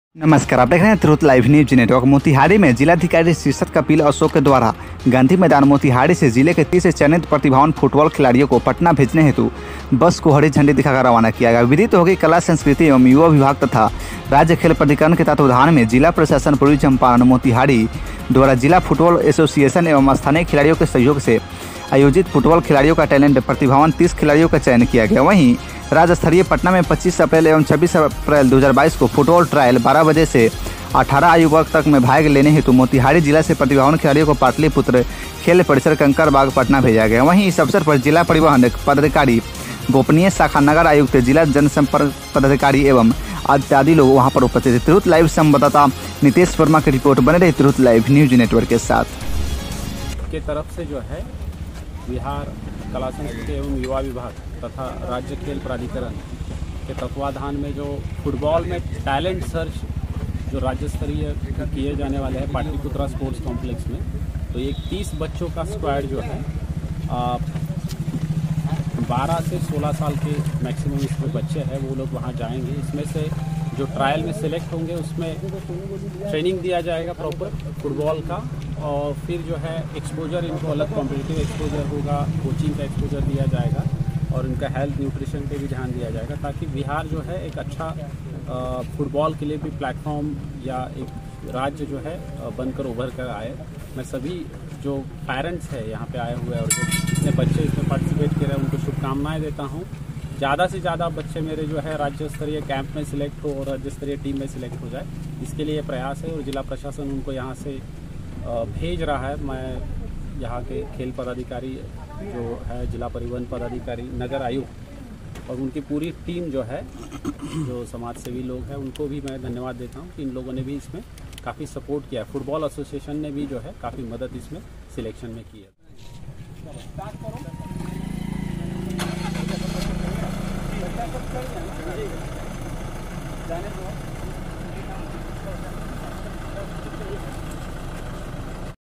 नमस्कार, आप देख रहे हैं तुरंत लाइव न्यूज नेटवर्क। मोतिहारी में जिलाधिकारी शीर्षत कपिल अशोक के द्वारा गांधी मैदान मोतिहारी से जिले के 30 चयनित प्रतिभावान फुटबॉल खिलाड़ियों को पटना भेजने हेतु बस को हरी झंडी दिखाकर रवाना किया गया। विदित होगी कला संस्कृति एवं युवा विभाग तथा राज्य खेल प्राधिकरण के तत्वावधान में जिला प्रशासन पूर्वी चंपारण मोतिहारी द्वारा जिला फुटबॉल एसोसिएशन एवं स्थानीय खिलाड़ियों के सहयोग से आयोजित फुटबॉल खिलाड़ियों का टैलेंट प्रतिभावान 30 खिलाड़ियों का चयन किया गया। वहीं राज्य स्तरीय पटना में 25 अप्रैल एवं 26 अप्रैल 2022 को फुटबॉल ट्रायल 12 बजे से 18 आयु वर्ग तक में भाग लेने हेतु मोतिहारी जिला से प्रतिभावान खिलाड़ियों को पाटलिपुत्र खेल परिसर कंकड़बाग पटना भेजा गया। वहीं इस अवसर पर जिला परिवहन पदाधिकारी, गोपनीय शाखा नगर आयुक्त, जिला जनसंपर्क पदाधिकारी एवं इत्यादि लोग वहां पर उपस्थित थे। तुरंत लाइव संवाददाता नितेश वर्मा की रिपोर्ट। बने रही तुरंत लाइव न्यूज नेटवर्क के साथ। के तरफ से जो है बिहार कला संस्कृति एवं युवा विभाग तथा राज्य खेल प्राधिकरण के तत्वाधान में जो फुटबॉल में टैलेंट सर्च जो राज्य स्तरीय किए जाने वाले हैं पाटलिपुत्रा स्पोर्ट्स कॉम्प्लेक्स में, तो एक 30 बच्चों का स्क्वाड जो है 12 से 16 साल के मैक्सिमम इसमें बच्चे हैं, वो लोग वहाँ जाएंगे। इसमें से जो ट्रायल में सिलेक्ट होंगे उसमें ट्रेनिंग दिया जाएगा प्रॉपर फुटबॉल का, और फिर जो है एक्सपोजर, इनको अलग कॉम्पिटिटिव एक्सपोजर होगा, कोचिंग का एक्सपोजर दिया जाएगा और इनका हेल्थ न्यूट्रिशन पे भी ध्यान दिया जाएगा, ताकि बिहार जो है एक अच्छा फुटबॉल के लिए भी प्लेटफॉर्म या एक राज्य जो है बनकर उभर कर आए। मैं सभी जो पेरेंट्स हैं यहाँ पे आए हुए हैं और जो जितने बच्चे इसमें पार्टिसिपेट कर रहे हैं उनको शुभकामनाएं देता हूँ। ज़्यादा से ज़्यादा बच्चे मेरे जो है राज्य स्तरीय कैंप में सिलेक्ट हो और राज्य स्तरीय टीम में सिलेक्ट हो जाए, इसके लिए प्रयास है और जिला प्रशासन उनको यहाँ से भेज रहा है। मैं यहाँ के खेल पदाधिकारी जो है, जिला परिवहन पदाधिकारी, नगर आयुक्त और उनकी पूरी टीम जो है, जो समाज सेवी लोग हैं, उनको भी मैं धन्यवाद देता हूँ कि इन लोगों ने भी इसमें काफ़ी सपोर्ट किया। फुटबॉल एसोसिएशन ने भी जो है काफ़ी मदद इसमें सिलेक्शन में की है। जाने दो।